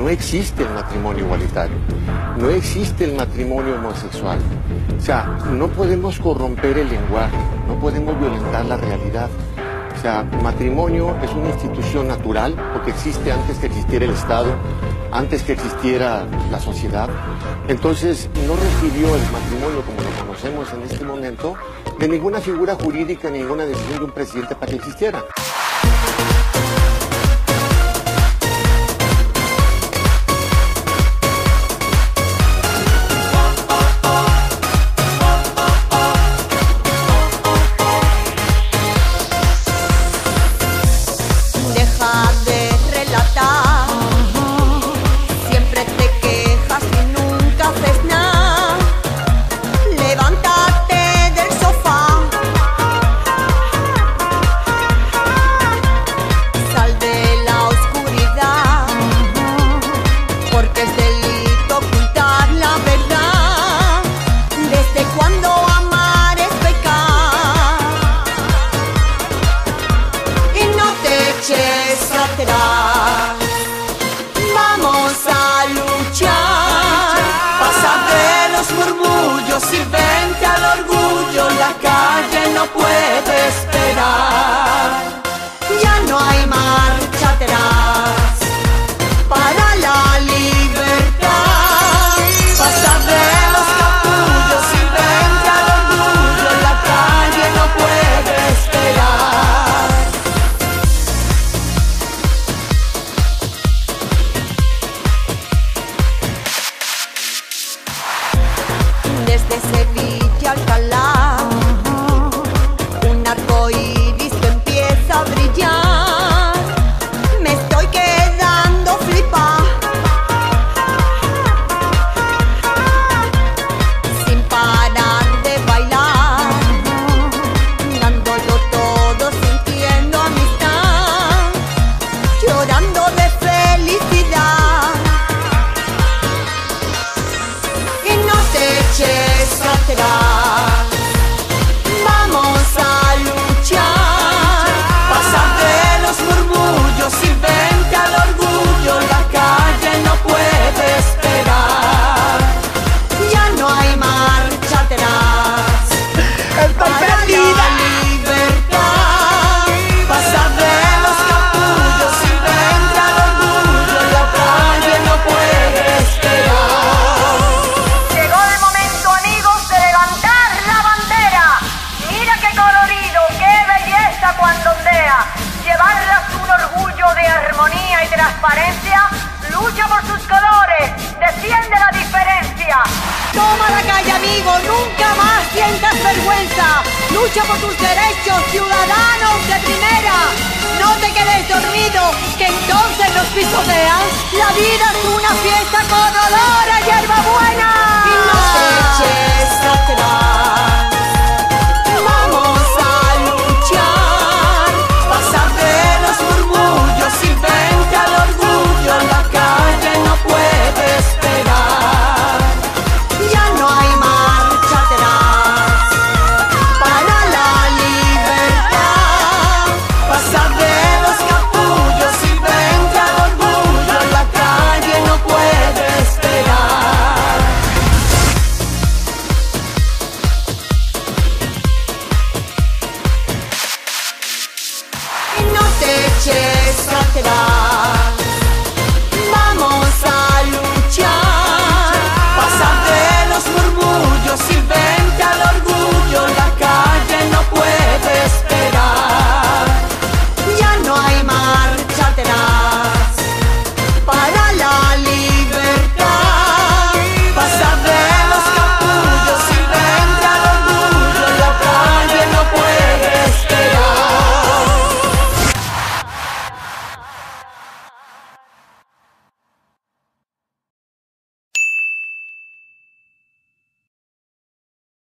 no existe el matrimonio igualitario, no existe el matrimonio homosexual. O sea, no podemos corromper el lenguaje, no podemos violentar la realidad. O sea, matrimonio es una institución natural porque existe antes que existiera el Estado, antes que existiera la sociedad. Entonces, no recibió el matrimonio como lo conocemos en este momento de ninguna figura jurídica, ninguna decisión de un presidente para que existiera. Vamos a luchar, pasa de los murmullos y vente al orgullo, la calle no puede esperar, ya no hay marcha atrás para la libertad, pasa de los capullos y vente al orgullo, la calle no puede esperar. Desde Sevilla a Alcalá, un arco iris que empieza a brillar, me estoy quedando flipada, sin parar de bailar, dándolo todo, sintiendo amistad, llorando de felicidad. Y no te eches atrás, vamos a luchar, pasa de los murmullos y vente al orgullo, la calle no puede esperar, ya no hay marcha atrás para la libertad, pasa de los capullos y vente al orgullo, la calle no puede esperar. Llegó el momento, amigos, de levantar la bandera. Mira qué colorido, qué belleza cuando ondea. Llevarlas un orgullo de armonía y transparencia. Lucha por sus colores, defiende la diferencia. Toma la calle, amigo, nunca más sientas vergüenza. Lucha por tus derechos, ciudadanos de primera. No te quedes dormido, que entonces nos pisotean. La vida es una fiesta con olor a hierbabuena. Y no te eches atrás.